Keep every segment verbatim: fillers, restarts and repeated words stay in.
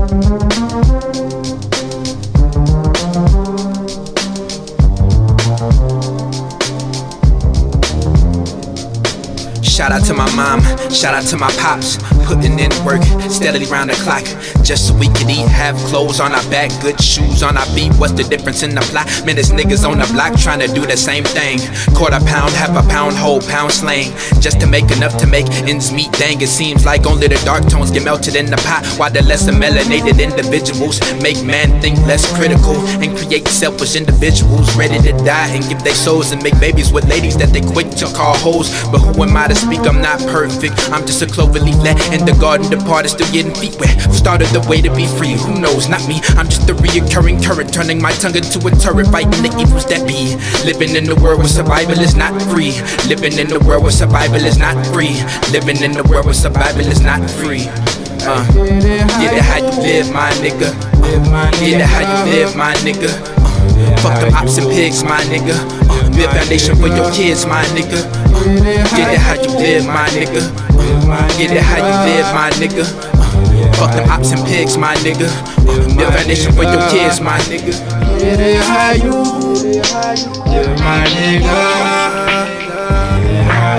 Shout out to my mom, shout out to my pops, putting in work steadily round the clock, just so we can eat, have clothes on our back, good shoes on our feet. What's the difference in the plot? Man, there's niggas on the block trying to do the same thing. Quarter pound, half a pound, whole pound slang, just to make enough to make ends meet. Dang, it seems like only the dark tones get melted in the pot, while the lesser melanated individuals make man think less critical and create selfish individuals ready to die and give their souls and make babies with ladies that they quick to call hoes. But who am I to speak? I'm not perfect, I'm just a clover leaflet in the garden departed, still getting feet wet. Who started the way to be free? Who knows? Not me. I'm just a reoccurring current, turning my tongue into a turret, fighting the evils that be. Living in the world where survival is not free. Living in the world where survival is not free. Living in the world where survival is not free. Uh, get it how you live, my nigga. Uh, get it how you live, my nigga. Uh, fuck them ops and pigs, my nigga. Uh, build foundation for your kids, my nigga. Uh, get it how you live, my nigga. Uh, get it how you live, my nigga. Uh, fuck them ops and pigs, my nigga. Uh, build foundation for your kids, my nigga. Get it how you live, my nigga. Get it how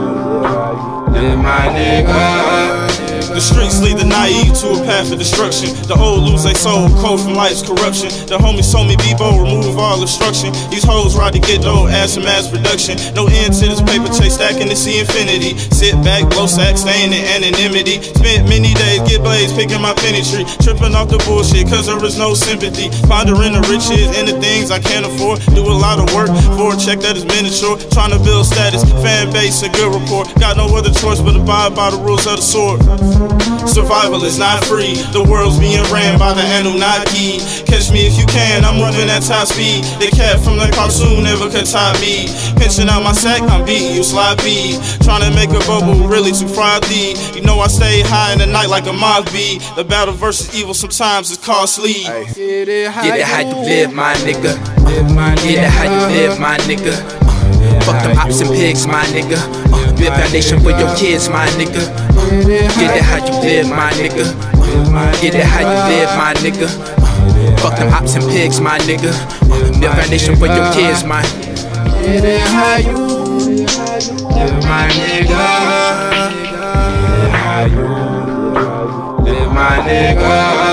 you live, my nigga. The streets lead the naive to a path of destruction. The old lose their soul, cold from life's corruption. The homies told me, B-Bo, remove all obstruction. These hoes ride to get dough, add some mass production. No end to this paper chase, stacking to see infinity. Sit back, blow sack, staying in anonymity. Spent many days, get blazed, picking my penny tree. Tripping off the bullshit, cause there is no sympathy. Pondering the riches and the things I can't afford. Do a lot of work for a check that is miniature. Trying to build status, fan base, a good report. Got no other choice but abide by the rules of the sword. Survival is not free. The world's being ran by the Anunnaki. Catch me if you can, I'm moving at top speed. The cat from the cartoon never could tie me. Pinching out my sack, I'm beating you sloppy. Trying to make a bubble really too frothy. You know I stay high in the night like a moth bee. The battle versus evil sometimes is costly. Get it how you live, my nigga. Get it how you live, my nigga. Fuck them ops and pigs, my nigga. Uh, build foundation for your kids, my nigga. Uh, get it how you live, my nigga. Uh, get it how you live, my nigga. Uh, fuck them ops and pigs, my nigga. Uh, build foundation for your kids, my. Get it how you live, my nigga. Get it how you live, my nigga.